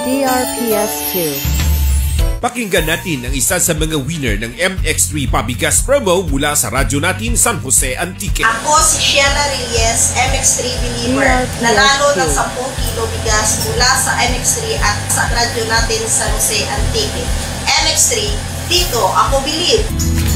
DRPS 2. Pakinggan natin ang isa sa mga winner ng MX3 Pabigas promo mula sa Radyo Natin San Jose, Antique. Ako si Sheila Reyes, MX3 believer. Nanalo ng 10 kilo bigas mula sa MX3 at sa Radyo Natin San Jose, Antique. MX3, dito ako believe.